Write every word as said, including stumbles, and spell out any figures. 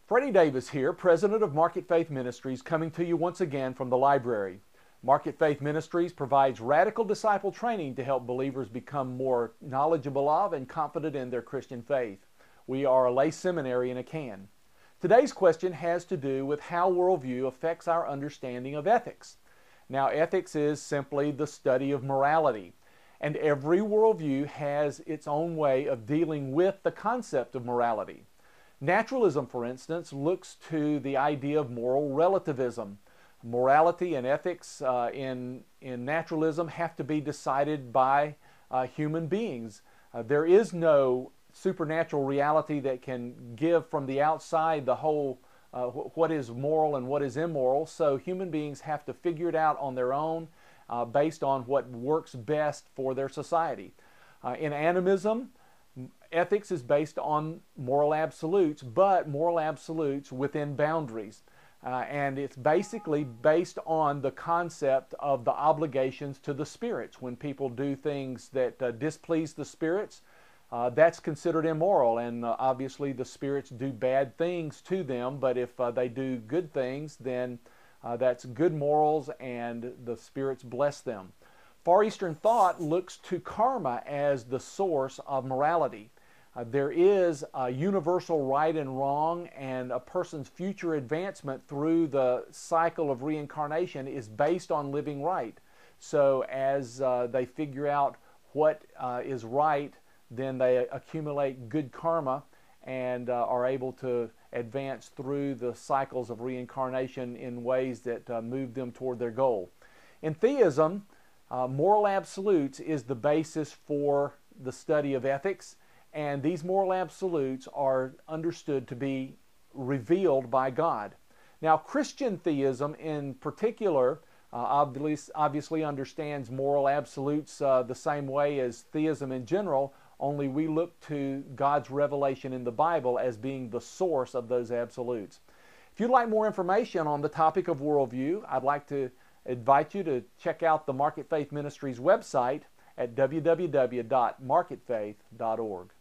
Freddie Davis here, President of Market Faith Ministries, coming to you once again from the library. Market Faith Ministries provides radical disciple training to help believers become more knowledgeable of and confident in their Christian faith. We are a lay seminary in a can. Today's question has to do with how worldview affects our understanding of ethics. Now, ethics is simply the study of morality, and every worldview has its own way of dealing with the concept of morality. Naturalism, for instance, looks to the idea of moral relativism. Morality and ethics uh, in, in naturalism have to be decided by uh, human beings. Uh, there is no supernatural reality that can give from the outside the whole uh, wh what is moral and what is immoral, so human beings have to figure it out on their own uh, based on what works best for their society. Uh, in animism, ethics is based on moral absolutes, but moral absolutes within boundaries. Uh, and it's basically based on the concept of the obligations to the spirits. When people do things that uh, displease the spirits, uh, that's considered immoral, and uh, obviously the spirits do bad things to them, but if uh, they do good things, then uh, that's good morals and the spirits bless them. Far Eastern thought looks to karma as the source of morality. Uh, there is a universal right and wrong, and a person's future advancement through the cycle of reincarnation is based on living right. So as uh, they figure out what uh, is right, then they accumulate good karma and uh, are able to advance through the cycles of reincarnation in ways that uh, move them toward their goal. In theism, Uh, moral absolutes is the basis for the study of ethics, and these moral absolutes are understood to be revealed by God. Now, Christian theism in particular uh, obviously, obviously understands moral absolutes uh, the same way as theism in general, only we look to God's revelation in the Bible as being the source of those absolutes. If you'd like more information on the topic of worldview, I'd like to invite you to check out the Market Faith Ministries website at w w w dot market faith dot org.